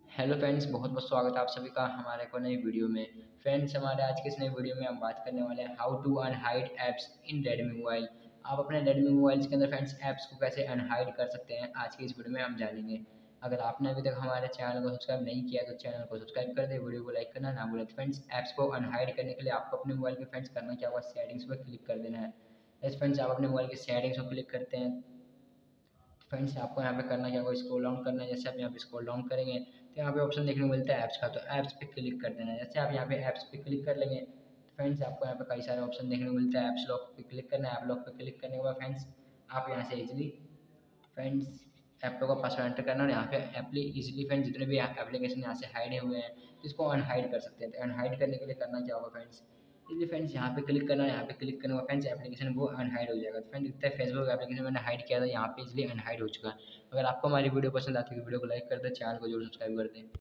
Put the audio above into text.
Hello friends, बहुत बहुत स्वागत है आप सभी का हमारे को नई वीडियो में। फ्रेंड्स, हमारे आज के इस नई वीडियो में हम बात करने वाले हैं how to unhide apps in Redmi mobile. आप अपने रेडमी मोबाइल्स के अंदर फ्रेंड्स ऐप्स को कैसे अनहाइड कर सकते हैं, आज की इस वीडियो में हम जानेंगे। अगर आपने अभी तक हमारे चैनल को सब्सक्राइब नहीं किया तो चैनल को सब्सक्राइब कर दे, वीडियो को लाइक करना ना भूलें। फ्रेंड्स, ऐप्स को अनहाइड करने के लिए आपको अपने मोबाइल के फ्रेंड्स करना क्या होगा, सेटिंग्स पर क्लिक कर देना है। यस फ्रेंड्स, आप अपने मोबाइल की सेटिंग्स पर क्लिक करते हैं। फ्रेंड्स, आपको यहाँ पे करना क्या होगा, स्क्रॉल डाउन करना है। जैसे आप यहाँ पे स्क्रॉल डाउन करेंगे तो यहाँ पे ऑप्शन देखने को मिलता है ऐप्स का, तो ऐप्स पे क्लिक कर देना है। जैसे आप यहाँ पे ऐप्स पे क्लिक कर लेंगे तो फ्रेंड्स आपको यहाँ पे कई सारे ऑप्शन देखने को मिलता है। ऐप्स लॉक पे क्लिक करना है। ऐप लॉक पे क्लिक करने के बाद फ्रेंड्स आप यहाँ से इजीली फ्रेंड्स ऐप्पों का पासवर्ड एंटर करना और यहाँ पे एप्ली इजीली फ्रेंड्स जितने भी एप्लीकेशन यहाँ से हाइड हुए हैं तो इसको अनहाइड कर सकते हैं। तो अनहाइड करने के लिए करना क्या होगा फ्रेंड्स, इसलिए फ्रेंड्स यहाँ पे क्लिक करना है। यहाँ पे क्लिक करने के बाद फ्रेंड्स एप्लीकेशन वो अनहाइड हो जाएगा। तो फ्रेंड्स जितना फेसबुक एप्लीकेशन मैंने हाइड किया था यहाँ पे इसलिए अनहाइड हो चुका है। अगर आपको हमारी वीडियो पसंद आती है तो वीडियो को लाइक कर दें, चैनल को जरूर सब्सक्राइब कर दें।